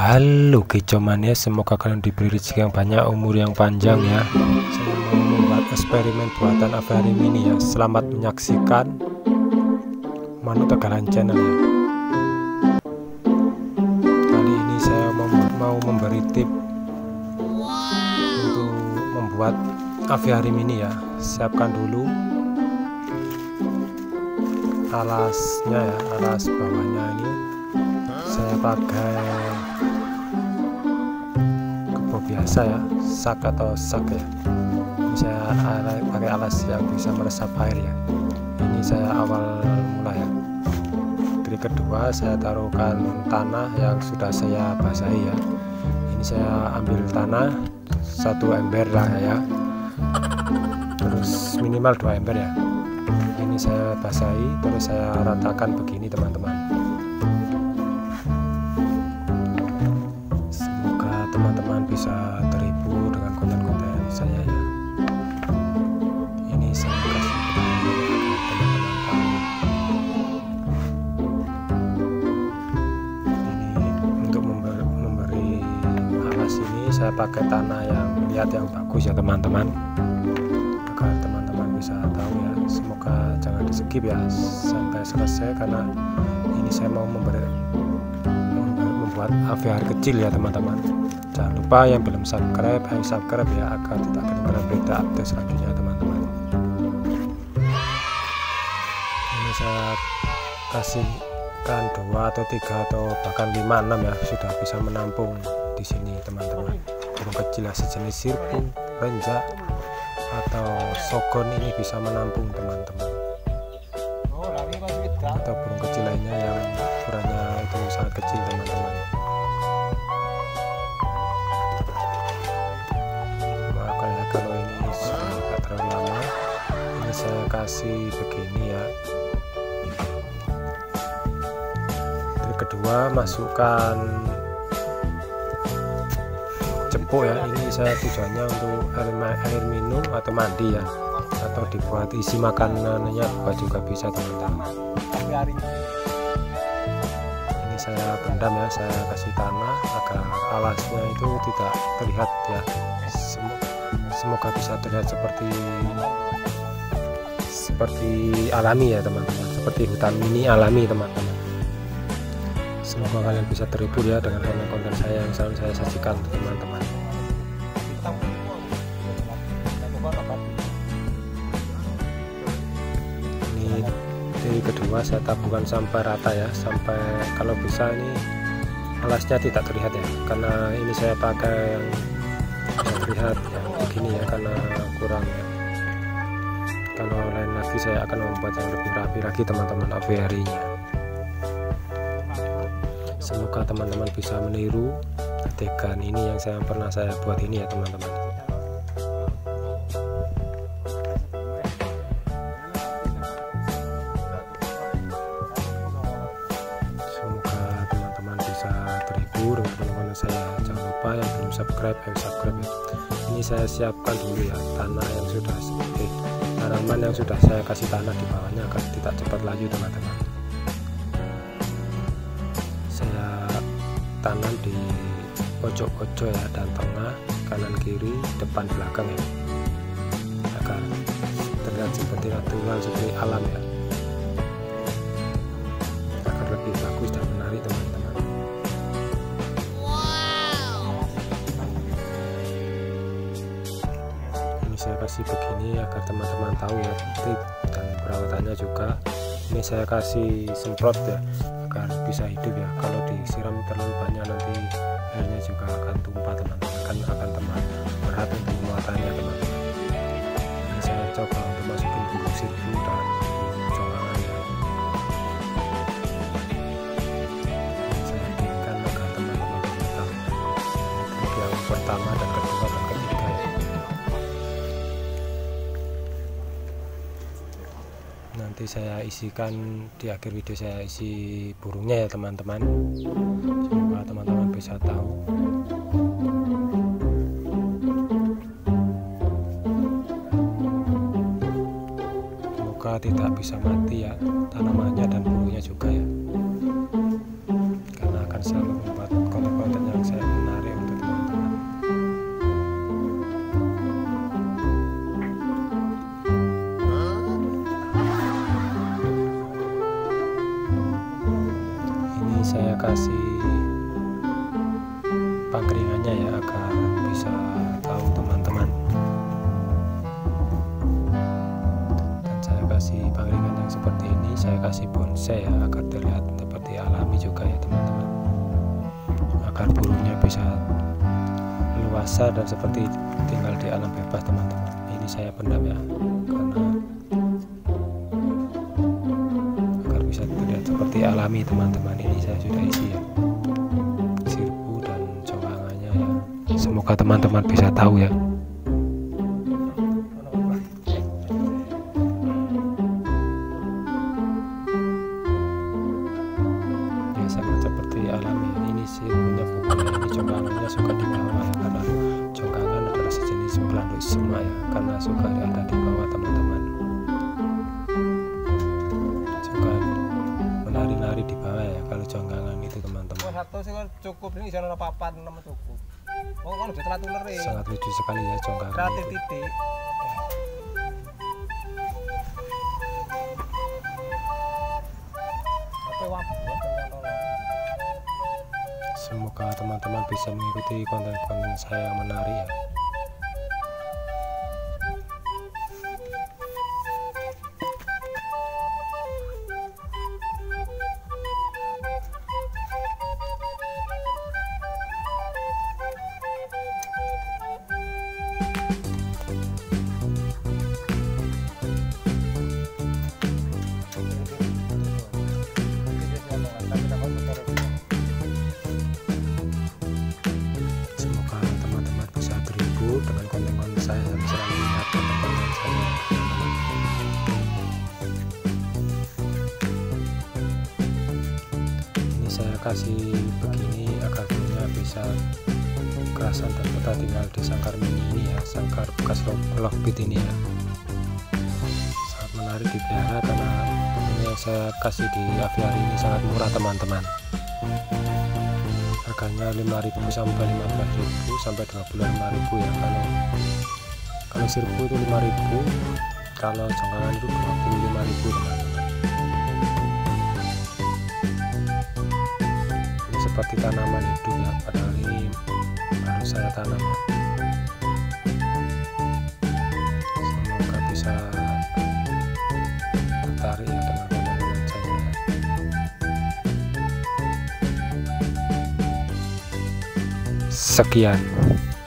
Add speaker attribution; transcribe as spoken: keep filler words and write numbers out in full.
Speaker 1: Halo kecomania, semoga kalian diberi rezeki yang banyak, umur yang panjang ya. Saya mau membuat eksperimen buatan aviarium ini ya. Selamat menyaksikan Manu Tegalan Channel ya. Kali ini saya mau, mau memberi tip untuk membuat aviarium ini ya. Siapkan dulu alasnya ya, alas bawahnya ini saya pakai kebo biasa ya, sak atau sak ya. Ini saya pakai alas yang bisa meresap air ya. Ini saya awal mula ya. Trik kedua, saya taruhkan tanah yang sudah saya basahi ya. Ini saya ambil tanah satu ember lah ya, terus minimal dua ember ya. Ini saya basahi, terus saya ratakan begini teman-teman. Semoga teman-teman bisa terhibur dengan konten-konten saya ya. Ini saya kasih teman-teman tahu. Ini untuk memberi, memberi alas ini saya pakai tanah yang lihat yang bagus ya teman-teman, agar teman-teman bisa tahu ya. Semoga jangan di skip ya sampai selesai, karena ini saya mau memberi membuat aviar kecil ya teman-teman. Jangan lupa yang belum subscribe, ayo subscribe ya, agar tidak ketinggalan berita update selanjutnya teman-teman. Ini saya kasihkan dua atau tiga atau bahkan lima enam ya, sudah bisa menampung di sini teman-teman. Burung kecil ya, sejenis sirpu, renjak atau sogon ini bisa menampung teman-teman, atau burung kecil lainnya yang ukurannya itu sangat kecil teman-teman. Maafkan ya kalau ini sudah agak terlalu lama. Ini saya kasih begini ya. Trik kedua, masukkan cepuk ya. Ini saya tujuannya untuk air, air minum atau mandi ya, atau dibuat isi makanannya buat juga bisa teman-teman. Ini saya pendam ya, saya kasih tanah agar alasnya itu tidak terlihat ya. Semoga bisa terlihat seperti seperti alami ya teman-teman, seperti hutan mini alami teman-teman. Semoga kalian bisa terhibur ya dengan konten-konten saya yang selalu saya sajikan teman-teman. Ini dari kedua saya taburkan sampai rata ya, sampai kalau bisa ini alasnya tidak terlihat ya, karena ini saya pakai yang, yang terlihat yang begini ya, karena kurang ya. Kalau lain lagi saya akan membuat yang lebih rapi lagi teman-teman aviarinya. Semoga teman-teman bisa meniru adegan ini yang saya pernah saya buat ini ya teman-teman. Semoga teman-teman bisa terhibur dengan konten saya. Jangan lupa yang belum subscribe, ayo subscribe ya. Ini saya siapkan dulu ya tanah yang sudah eh, tanaman yang sudah saya kasih tanah di bawahnya agar tidak cepat layu teman-teman. Tanam di pojok-pojok ya, dan tengah, kanan kiri, depan belakang ya, agar terlihat seperti natural, seperti alam ya, agar lebih bagus dan menarik teman-teman. Ini saya kasih begini agar teman-teman tahu ya tip dan perawatannya juga. Ini saya kasih semprot ya, agar bisa hidup ya. Kalau disiram terlalu banyak nanti airnya juga akan tumpah teman-teman, kan akan teman berat untuk muatannya teman-teman. Ini saya coba untuk masukin burung sirpu dan burung jongangan ya. Ini saya bikinkan agar teman-teman bisa tahu trik yang pertama dan kedua dan ketiga ya. Nanti saya isikan di akhir video, saya isi burungnya ya teman-teman. Semoga teman-teman bisa tahu. Semoga tidak bisa mati ya tanamannya dan burungnya juga ya, karena akan selalu membuat konten-konten yang kasih pangkringannya ya, agar bisa tahu teman-teman. Dan saya kasih pangkringan yang seperti ini, saya kasih bonsai ya, agar terlihat seperti alami juga ya teman-teman, agar burungnya bisa luasa dan seperti tinggal di alam bebas teman-teman. Ini saya pendam ya, karena agar bisa terlihat seperti alami teman-teman. Ini saya sudah isi ya, sirpu dan congkangannya ya, semoga teman-teman bisa tahu ya. Ya sangat seperti alami. Ini sirpunya bukan, ini congkangannya suka di bawah ya, karena congkangan adalah sejenis pelanduk semua ya, karena suka ada di bawah teman-teman, suka menari-nari di bawah ya kalau congkangan itu teman-teman.
Speaker 2: Satu sih cukup, ini jangan papan nama cukup. Oh kan udah telat ular ya.
Speaker 1: Sangat lucu sekali ya congkangan
Speaker 2: Kreatif
Speaker 1: itu.
Speaker 2: titik. Apa wap?
Speaker 1: Semoga teman-teman bisa mengikuti konten-konten saya yang menarik ya. Semoga teman-teman bisa terhibur dengan konten-konten saya dan selalu lihat konten-konten saya. Ini saya kasih begini agar burungnya bisa kerasan dan betah tinggal di sangkar mini ini ya, sangkar bekas lovebird ini ya. Sangat menarik dipelihara karena ini yang saya kasih di aviari ini sangat murah teman-teman. Harganya lima ribu sampai lima belas ribu sampai dua puluh lima ribu ya. Kalau kalau sirpu itu lima ribu, kalau congkangan itu dua puluh lima ribu teman-teman. Ini seperti tanaman hidup ya, padahal ini baru saya tanam. Semoga bisa tertarik ya dengan konten-konten saya. Sekian.